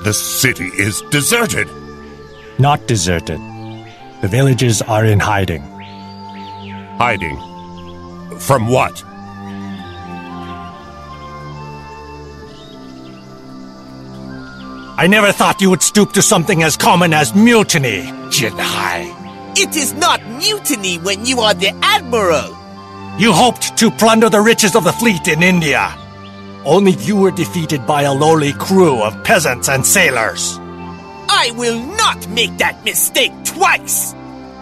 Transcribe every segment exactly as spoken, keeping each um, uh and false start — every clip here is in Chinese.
The city is deserted. Not deserted. The villagers are in hiding. Hiding? From what? I never thought you would stoop to something as common as mutiny, Jinhai. It is not mutiny when you are the Admiral! You hoped to plunder the riches of the fleet in India. Only you were defeated by a lowly crew of peasants and sailors. I will not make that mistake twice!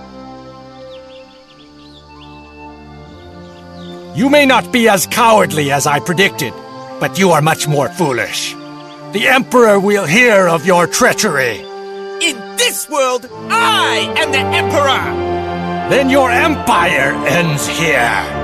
You may not be as cowardly as I predicted, but you are much more foolish. The Emperor will hear of your treachery. In this world, I am the Emperor! Then your empire ends here.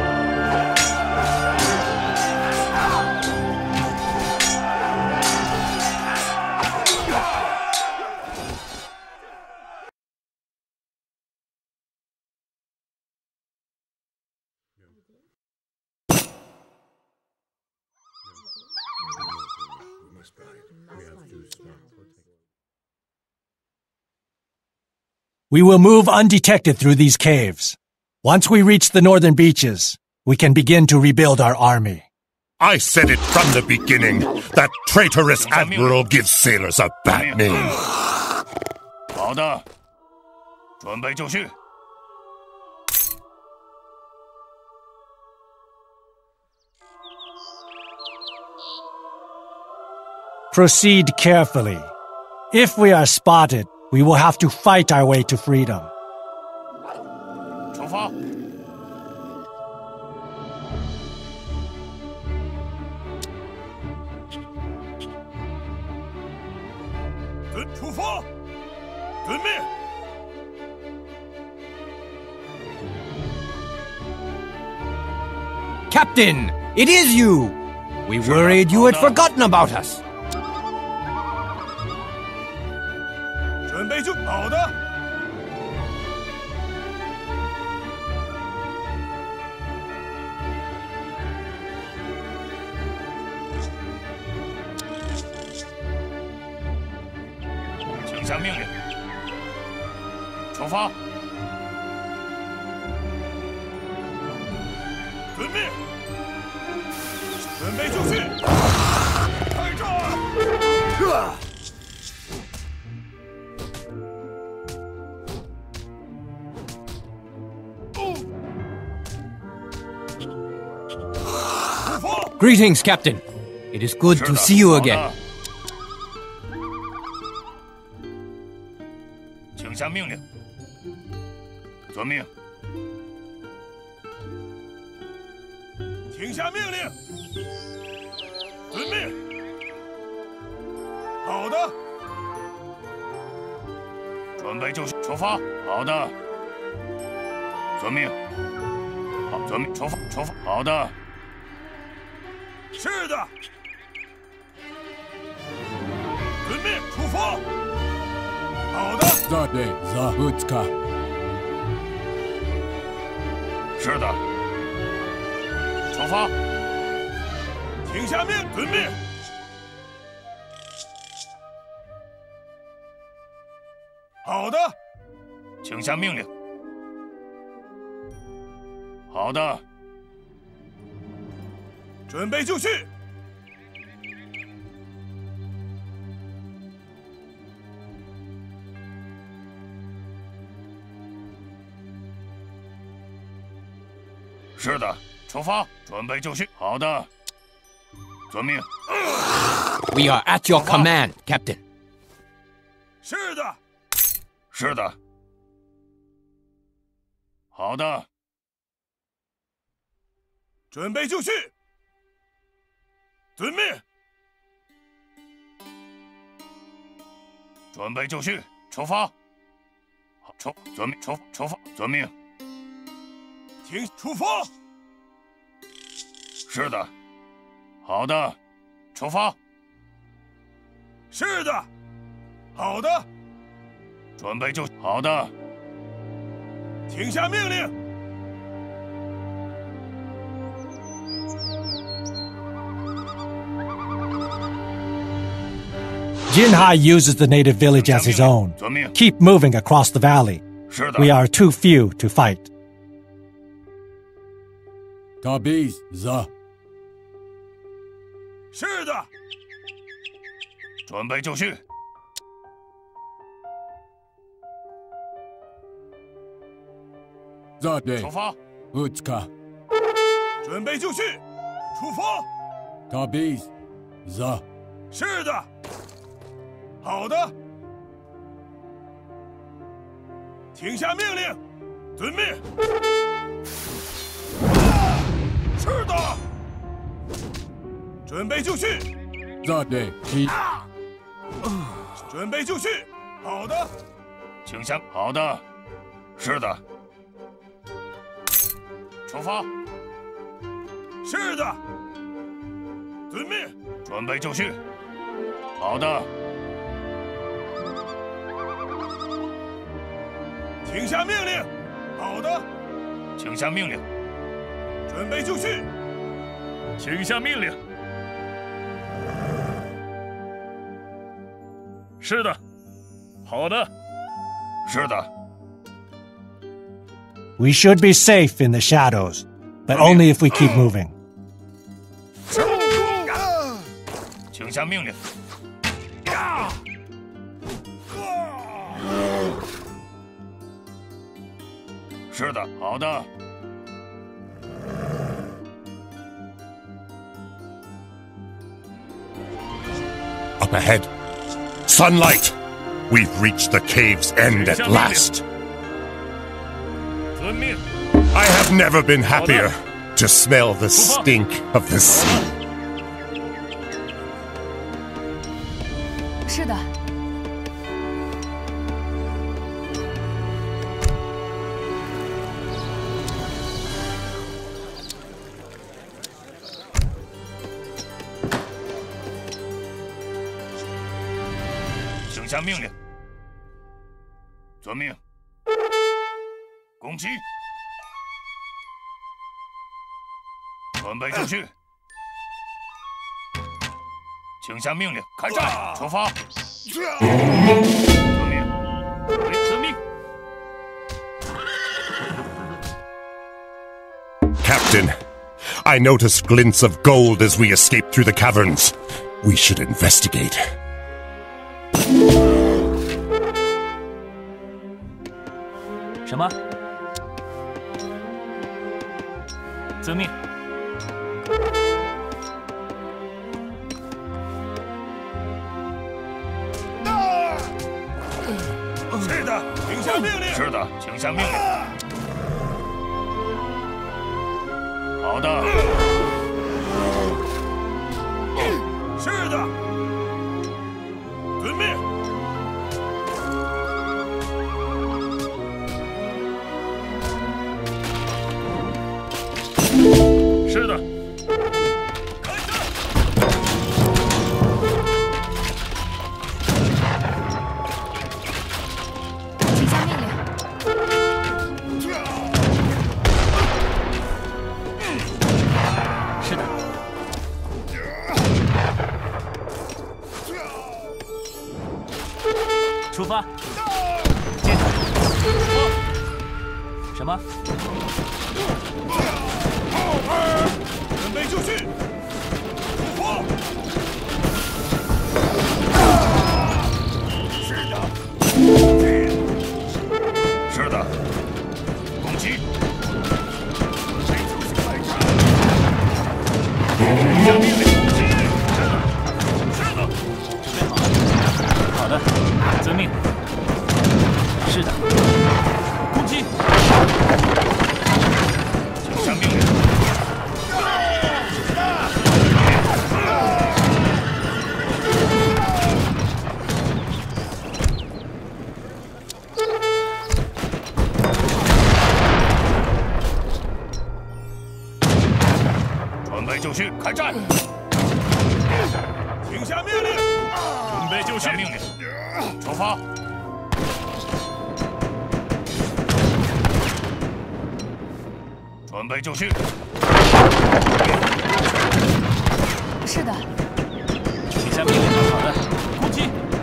We will move undetected through these caves. Once we reach the northern beaches, we can begin to rebuild our army. I said it from the beginning. That traitorous admiral gives sailors a bad name. 好的，准备就绪。 Proceed carefully. If we are spotted, we will have to fight our way to freedom. 出发。准出发，准备。 Captain, it is you! We worried you had forgotten about us. 准备就好的。请下命令。出发。准备。准备就绪。开战！ Greetings, Captain. It is good to see you again. 请下命令。遵命。请下命令。遵命。好的。准备就绪，出发。好的。遵命。好，遵命。出发，出发。好的。 是的，准备出发。好的。 Zade Zahutka。 是的。出发。请下命，准备。好的。请下命令。好的。 准备就绪。是的，出发。准备就绪。好的。遵命。 We are at your command, Captain. 是的。是的。好的。准备就绪。 遵命。准备就绪，出发。好，出，遵命，出，出发，遵命。请出发。是的。好的。出发。是的。好的。准备就好的。请下命令。 Jinhai uses the native village as his own. Keep moving across the valley. We are too few to fight. Tabiz za. 是的。准备就绪。 za de. 出发。 Utska. 准备就绪，出发。 Tabiz za. 是的。好的。听下命令，遵命。是的。准备就绪。 za de. Ki. 准备就绪。好的。请下。好的。是的。出发。是的。遵命。准备就绪。好的。请下命令。好的。请下命令。准备就绪。请下命令。是的。好的。是的。 We should be safe in the shadows, but only if we keep moving. 请下命令。是的，好的。 Up ahead. Sunlight! We've reached the cave's end at last. I have never been happier to smell the stink of the sea. 是的。 请下命令。遵命。攻击。 准备就绪，请下命令，开战，出发。遵命，遵命。 Captain, I noticed glints of gold as we escaped through the caverns. We should investigate. 什么？遵命。 是的，请下命令。是的，请下命令。好的。是的。遵命。是的。 出发！接着。什么？ 准备就绪。出发！是的。是的。攻击！下命令！是的。是的。 准备好了。好的。 遵命。是的。攻击。请下命令。准备就绪，开战。请下命令。准备就绪，命令。 出发！准备就绪。 是的。 请下命令。好的，攻击。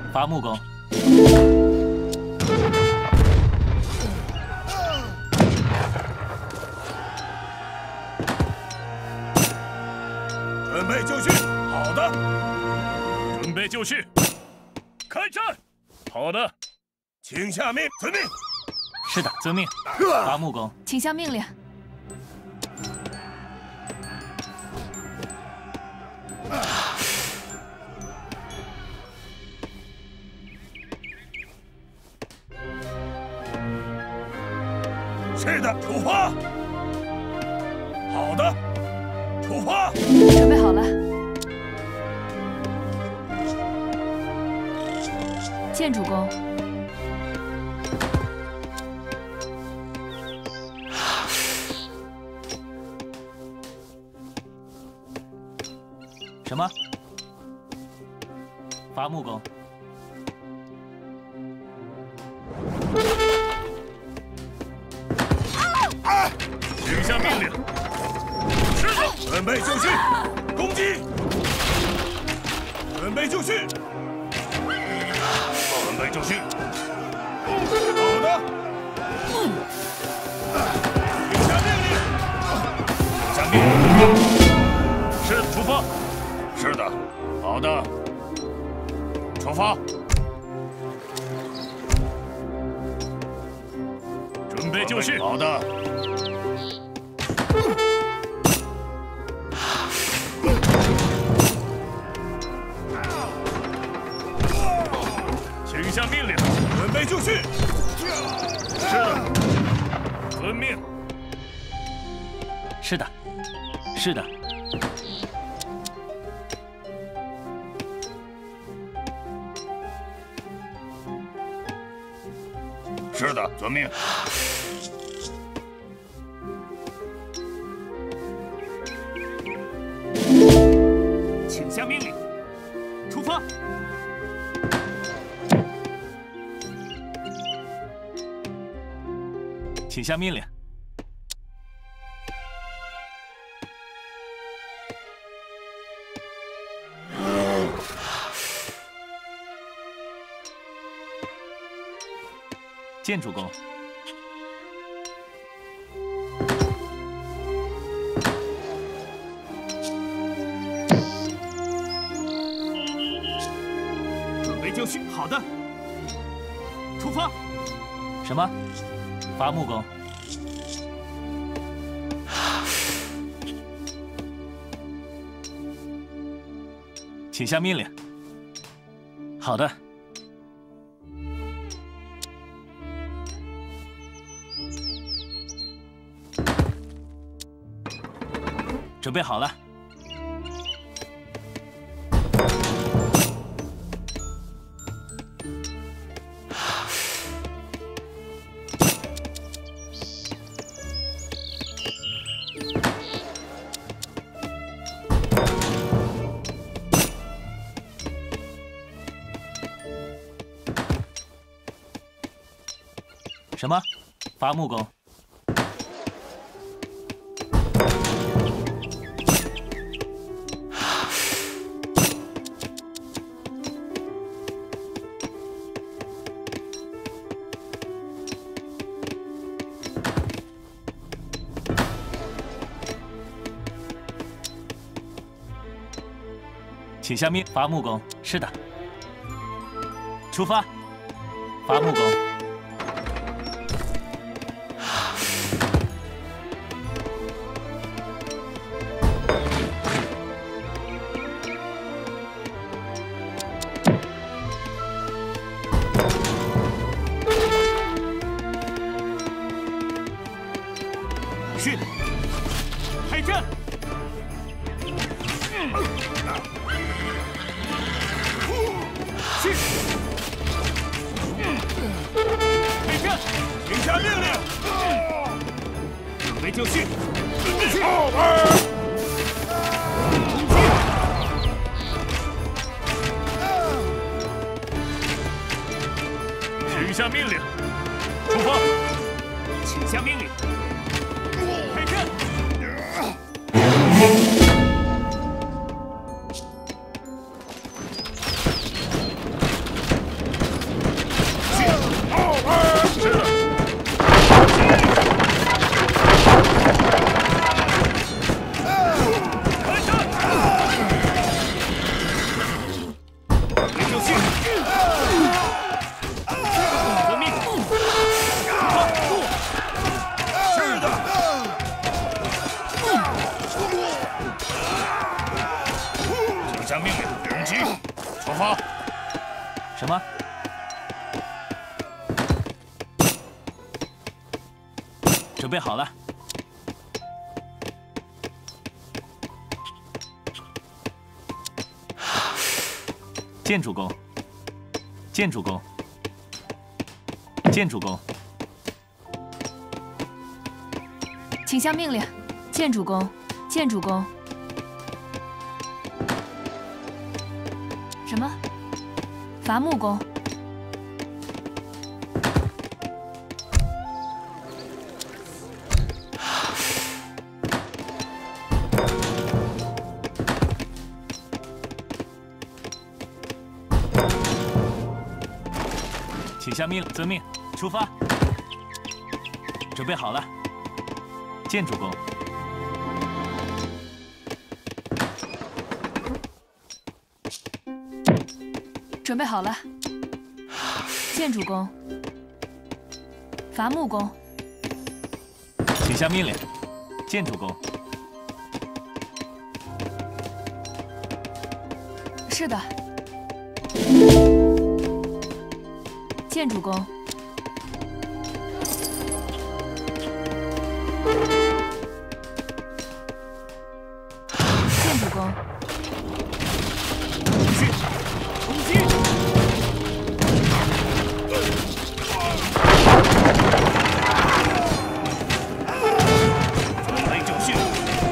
伐木工。 准备就绪。好的。准备就绪。开战。好的。请下命。遵命。 是的，遵命。伐木工。 请下命令。 是的，出发。好的，出发。 准备好了。见主公。 什么？伐木工。 请下命令。是的，准备就绪，攻击。准备就绪。准备就绪。好的。请下命令。下命令。是，出发。是的，好的。出发。准备就绪。好的。 请下命令，准备就绪。是的，遵命。 是的，是的。 是的，遵命。 请下命令，出发。请下命令。见主公。 就绪，好的。出发。 什么？伐木工。请下命令。好的。准备好了。 什么？伐木工。请下命，伐木工。是的。出发。伐木工。 是，开战！是，开战！请下命令！准备就绪！ 请下命令！出发！ 请下命令！ 开战！ 发。 什么？准备好了。见主公，见主公，见主公。 请下命令。见主公，见主公。什么？伐木工。 请下命令，遵命，出发。准备好了。见主公。 准备好了。见主公。伐木工。 请下命令。见主公。 是的。见主公。见主公。 去，攻击！准备就绪。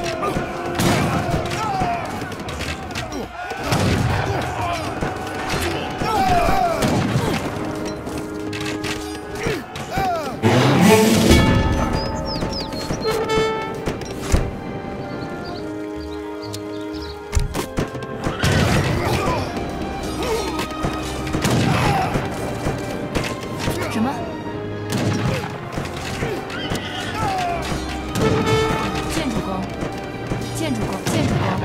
什么？见主公，见主公，见主公。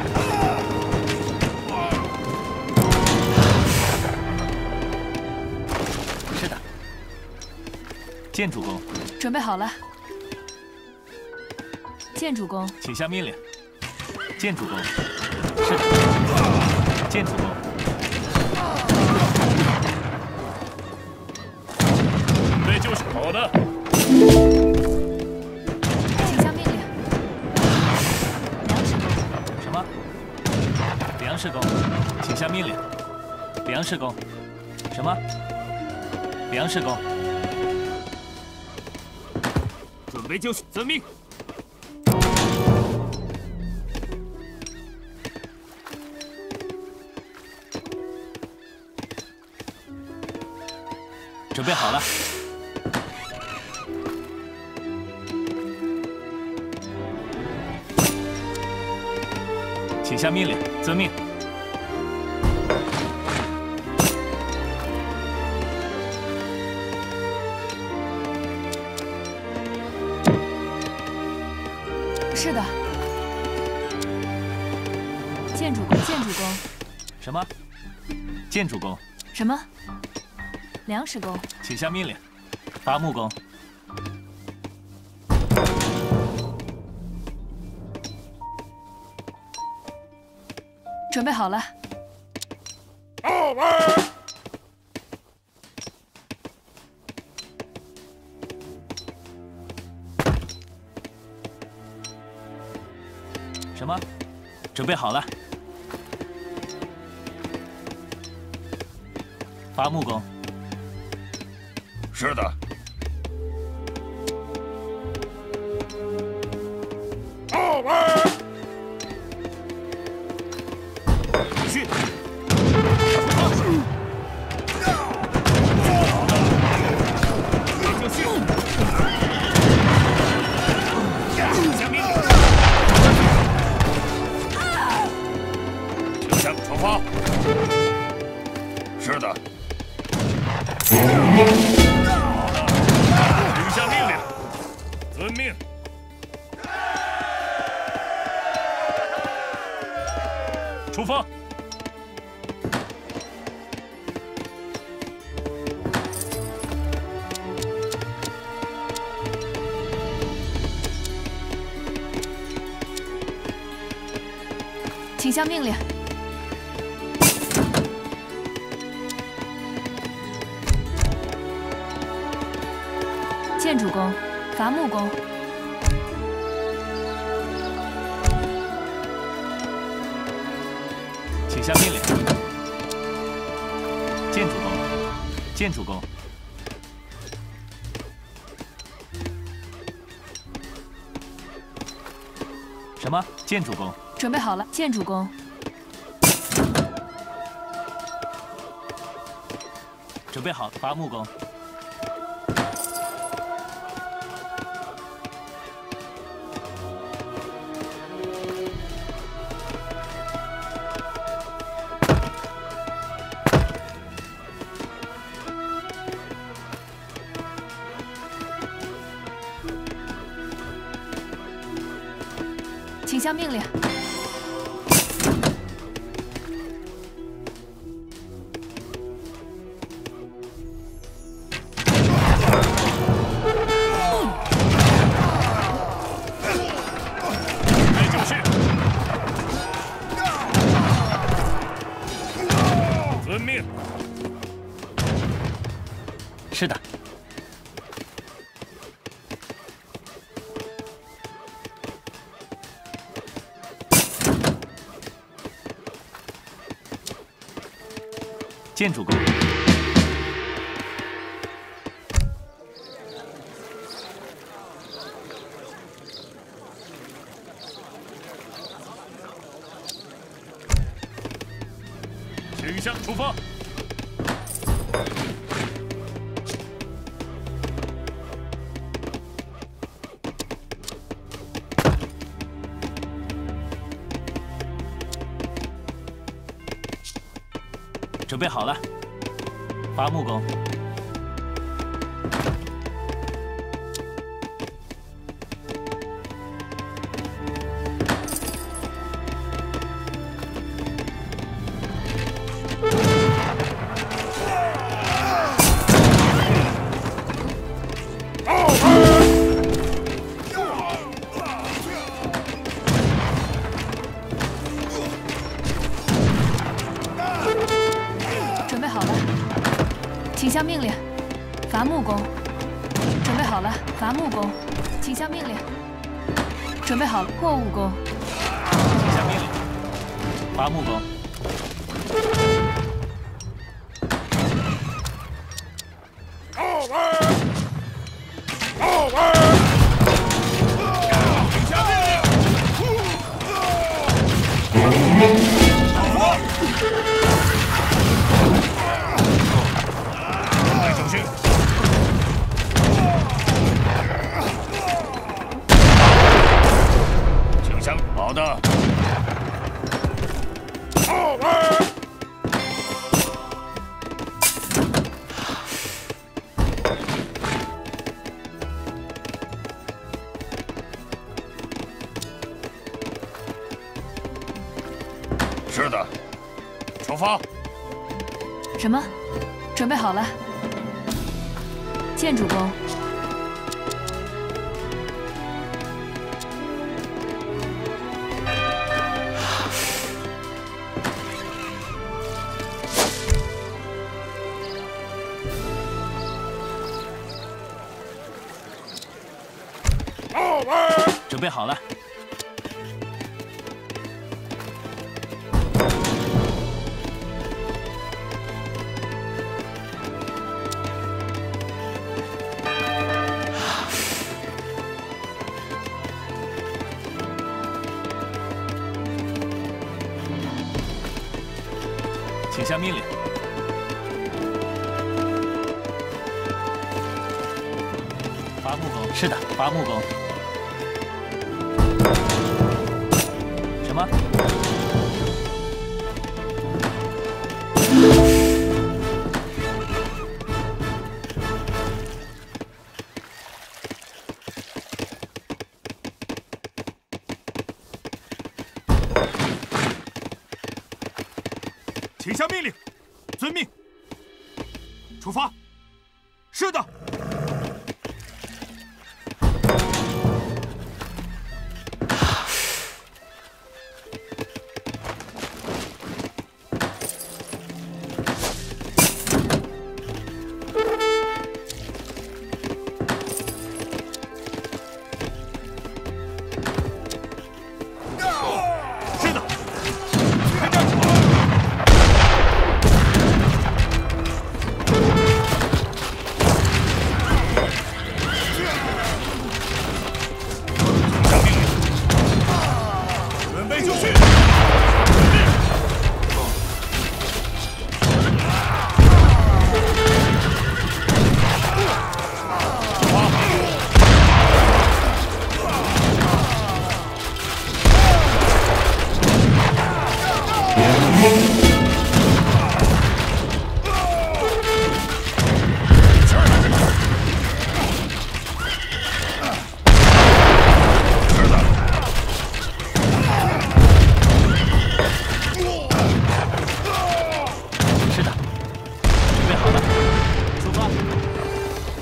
是的。见主公。 准备好了。见主公。 请下命令。见主公。是的。见主公。 准备就绪。好的。 请下命令。粮食工。 什么？粮食工。请下命令。粮食工。什么？粮食工。 准备就绪，遵命。 准备好了。请下命令，遵命。 是的。见主公，见主公。 什么？见主公。 什么？粮食工。 请下命令。伐木工。 准备好了。 什么？准备好了。伐木工。 是的。去。就绪。下命令。请向出发。是的。好的，请下命令，遵命。出发。 请下命令。 建主公，伐木工。 请下命令。建主公，建主公。什么？建主公。 准备好了，建主公。 准备好，伐木工。 请下命令。 该就绪。遵命。 是的。建主公， 请向出发。 准备好了，伐木工。 请下命令，伐木工。准备好了，伐木工。请下命令。准备好了，货物工。 请下命令，伐木工。 请下命令。好的。是的，出发。 什么？准备好了。建主公。 准备好了。请下命令。伐木工。是的，伐木工。什么？ 请下命令，遵命。出发。是的。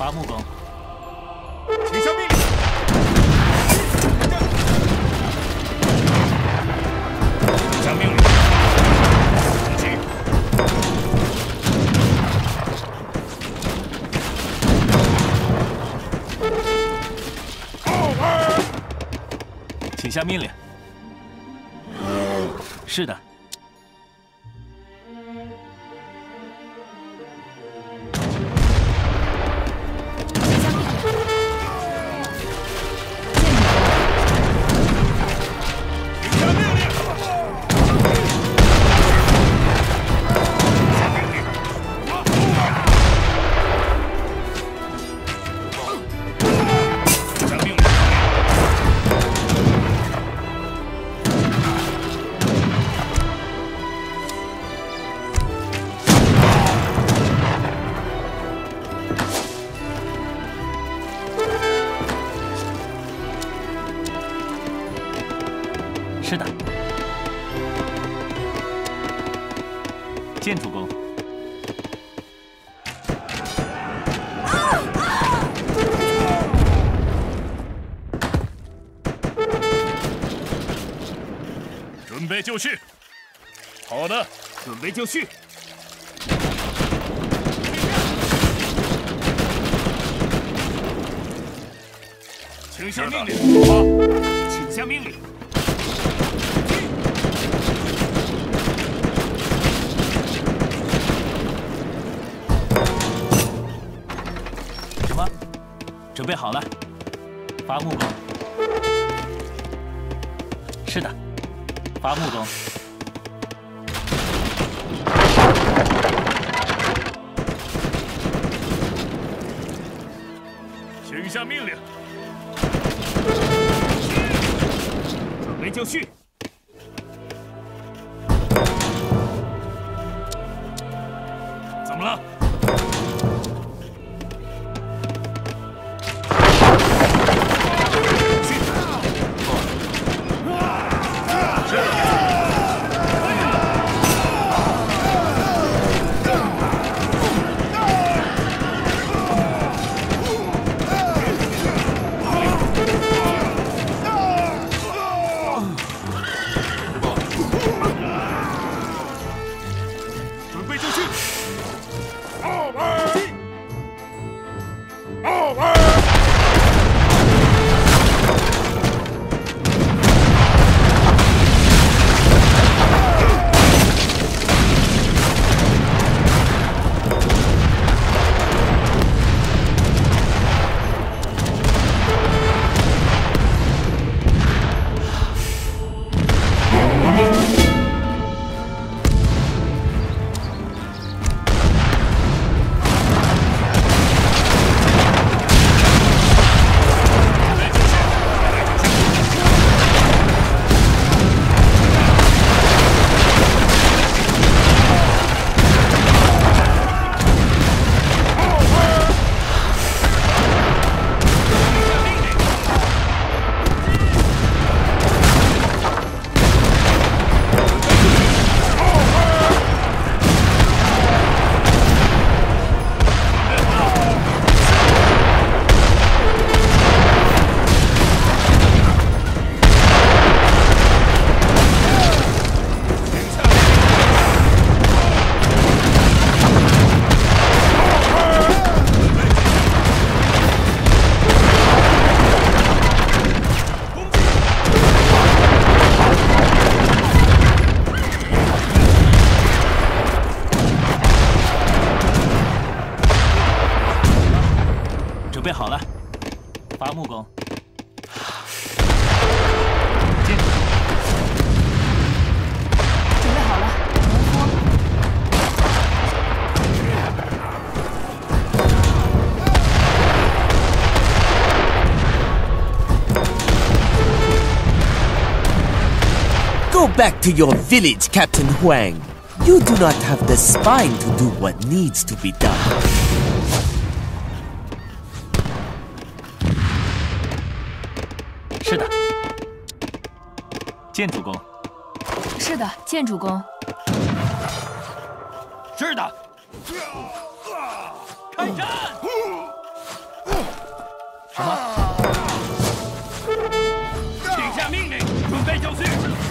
伐木工， 请下命令。下命令。前进。 请下命令。是的。 是的，建筑工。 准备就绪。好的，准备就绪。请下命令。请下命令。 准备好了，伐木工。是的，伐木工。 请下命令。准备就绪。怎么了？ 准备好了，伐木工。进。 准备好了，农夫。 Go back to your village, Captain Huang. You do not have the spine to do what needs to be done. 是的，建筑工。 是的，建筑工。 是的， 开战！ 什么？ 请下命令，准备就绪。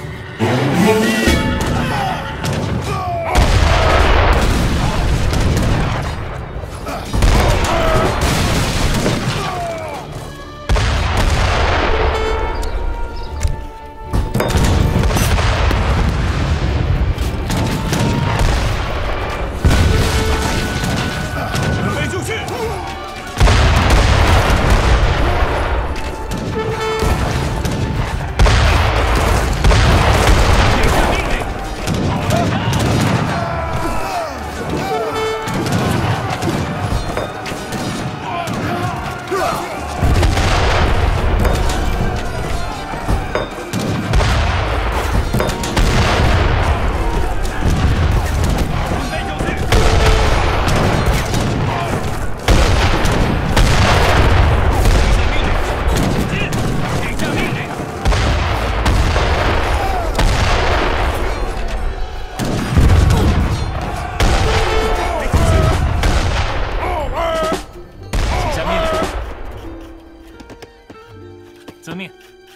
遵命。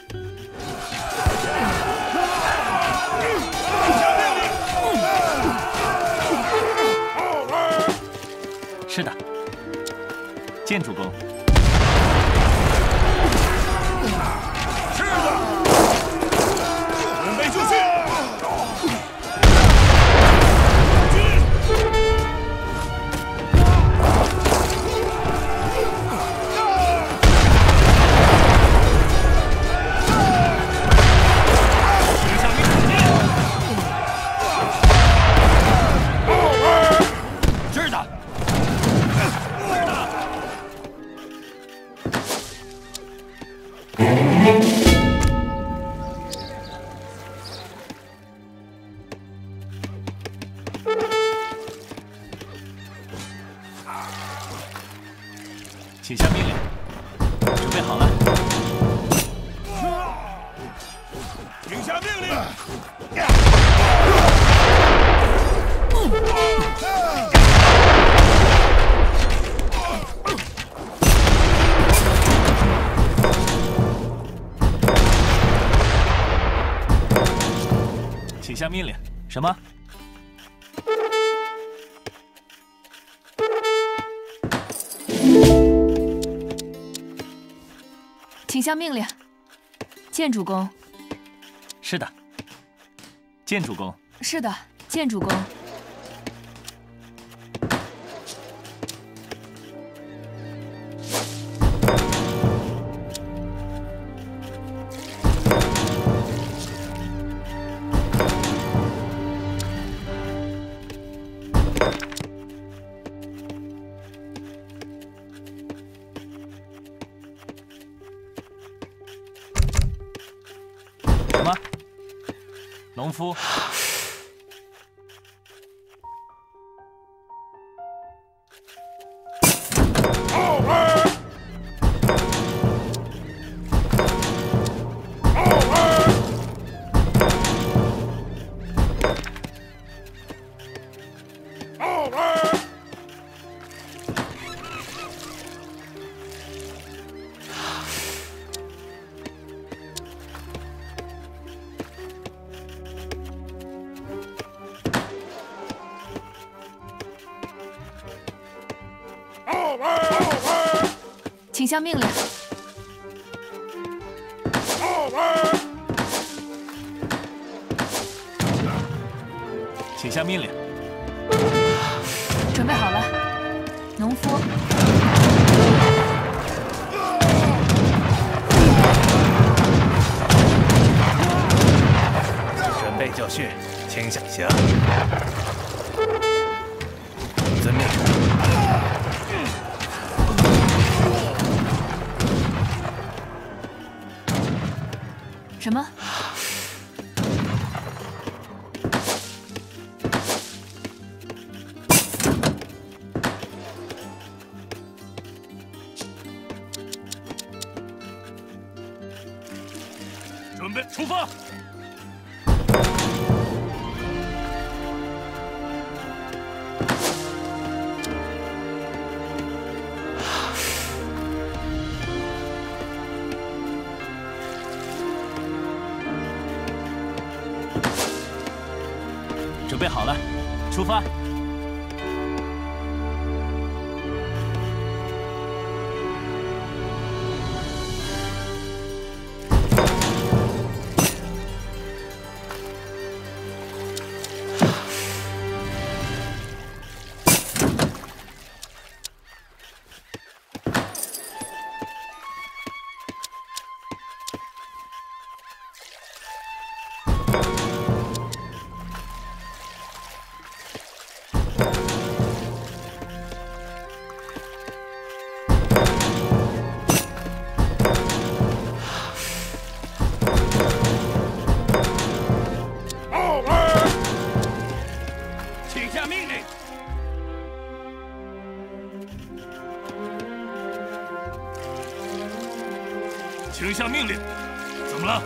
是的，见主公。 是的，准备就绪。 请下命令，准备好了。 请下命令。 请下命令。什么？ 请下命令。见主公。 是的，见主公。 是的，见主公。 什么？农夫？ 请下命令。 请下命令。 准备好了，农夫。 准备就绪，请下行。遵命。 什么？ 准备出发。 准备好了，出发。 请下命令。怎么了？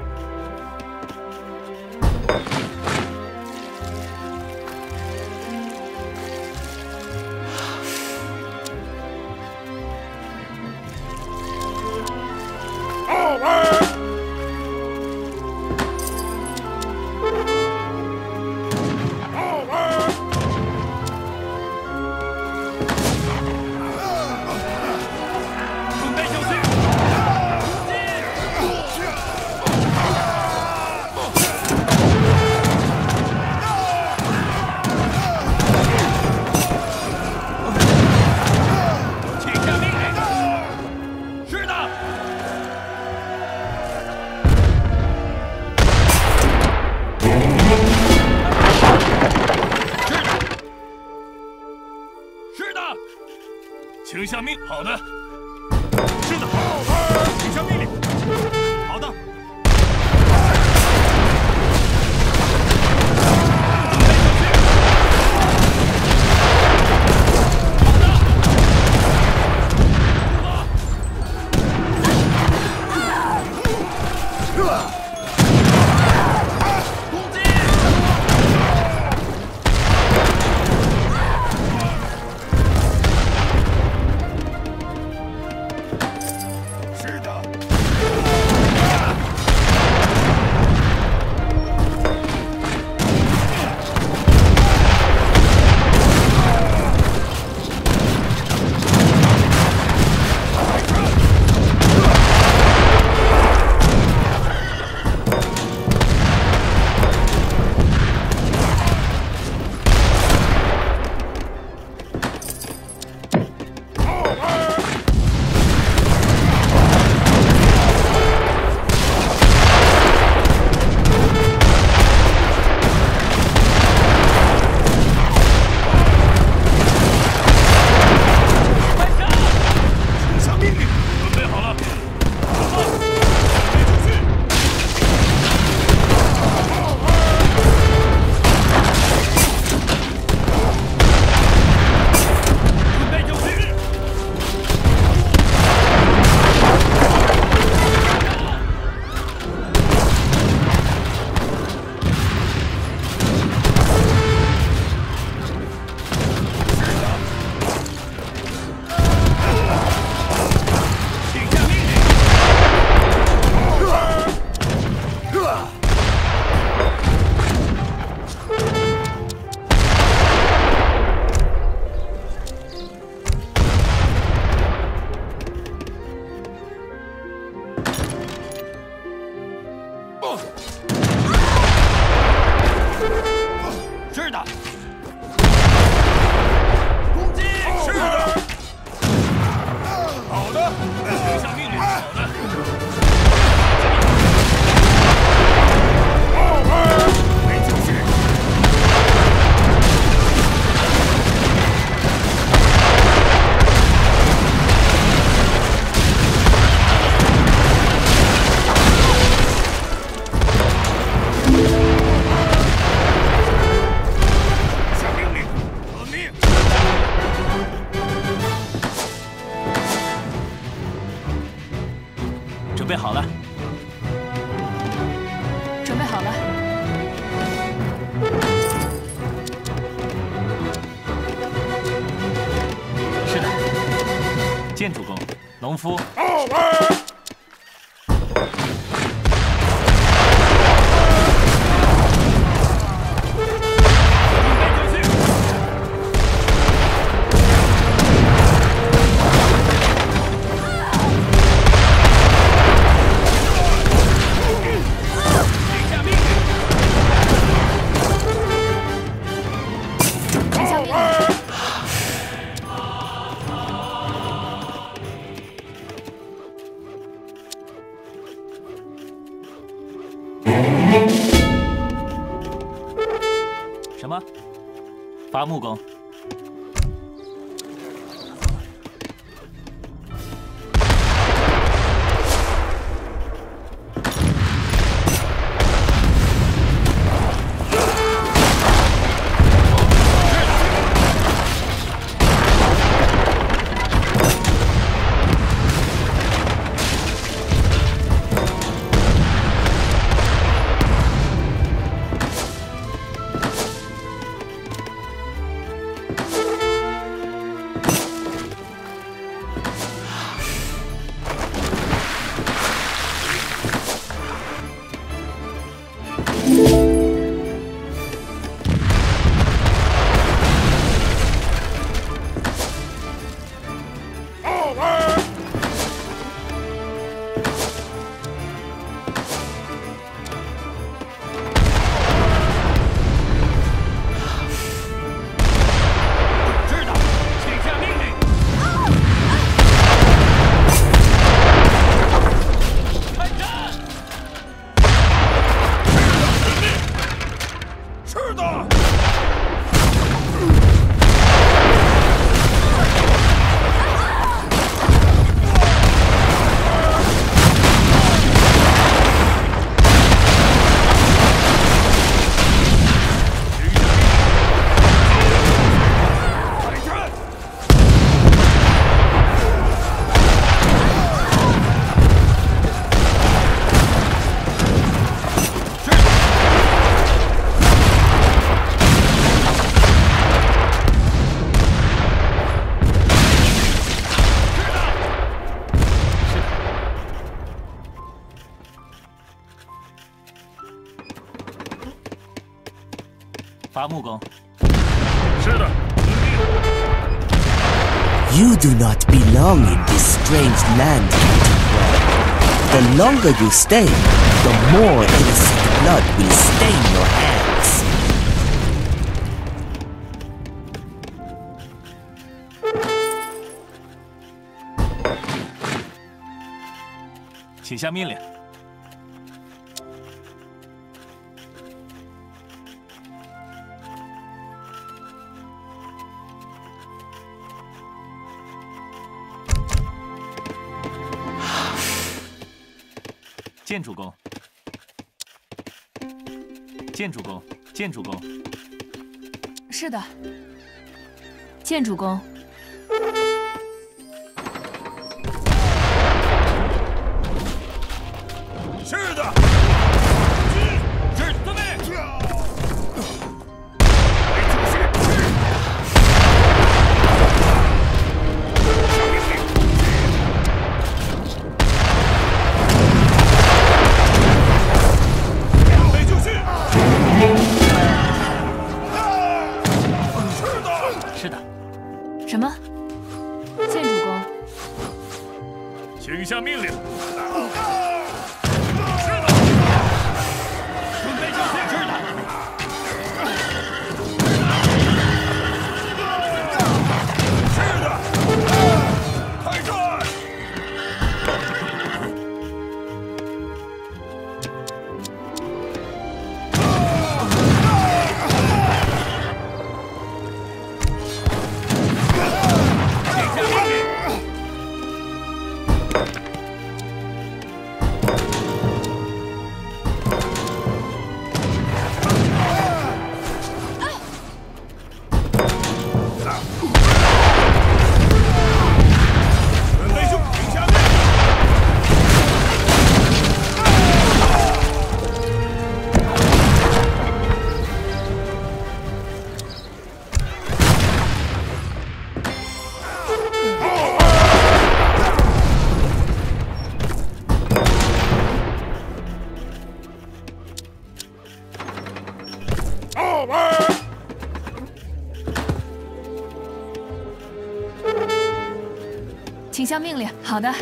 请下命。好的。是的。请下命令。好的。是的。攻击。是的。好的。请下命令。好的。没情绪。 准备好了。 准备好了。 是的。建筑工，农夫。 伐木工。伐木工。 是的。 You do not belong in this strange land, Captain Wang. The longer you stay, the more innocent blood will stain your hands. 请下命令。建筑工，建筑工，建筑工。 是的，建筑工。 是的，是准备。准备就绪。是的， 是的。 什么？建筑工。 请下命令。 请下命令。好的。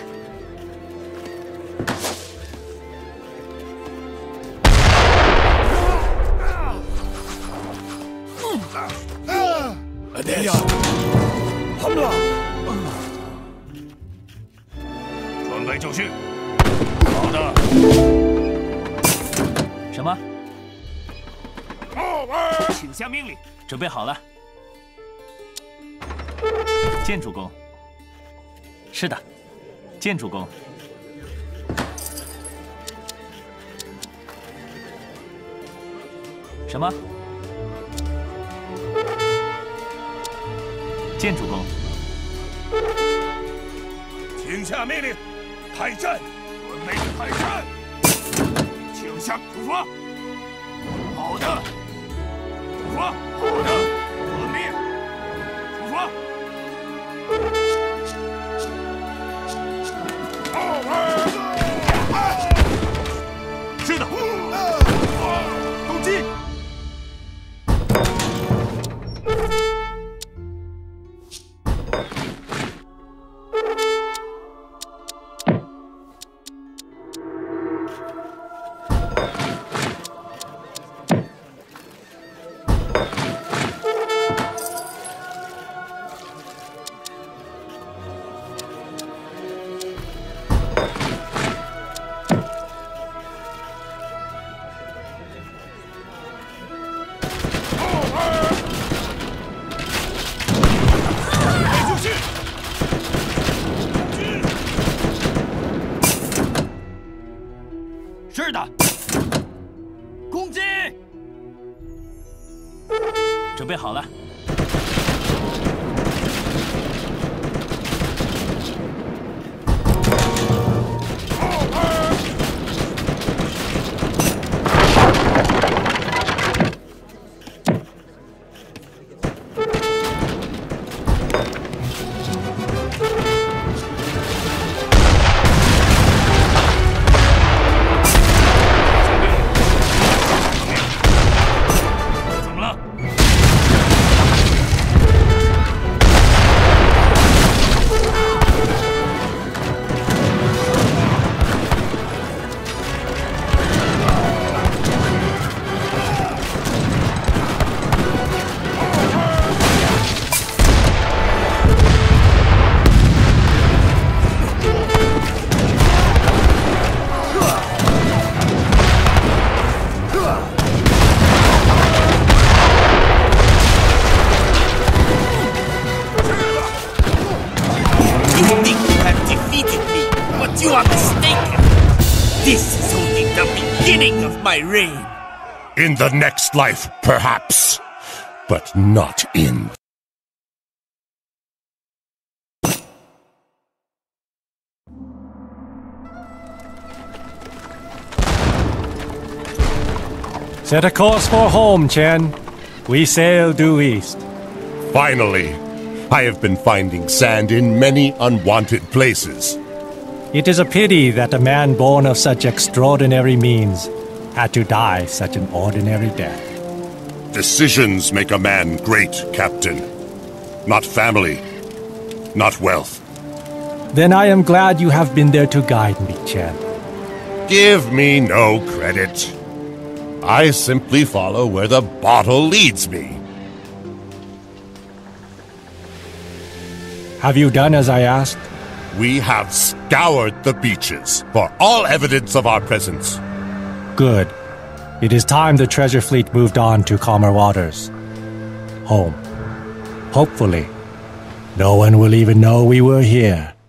哎呀！好了。准备就绪。好的。 什么？ 请下命令。 准备好了。 见主公。是的，见主公。什么？见主公。 请下命令，开战！准备开战！请下出发。好的，出发。好的，遵命。出发。是的。攻击！是的，攻击！ 准备好了。 My reign. In the next life, perhaps, but not in. Set a course for home, Chen. We sail due east. Finally, I have been finding sand in many unwanted places. It is a pity that a man born of such extraordinary means had to die such an ordinary death. Decisions make a man great, Captain. Not family, not wealth. Then I am glad you have been there to guide me, Chen. Give me no credit. I simply follow where the bottle leads me. Have you done as I asked? We have scoured the beaches for all evidence of our presence. Good. It is time the treasure fleet moved on to calmer waters. Home. Hopefully, no one will even know we were here.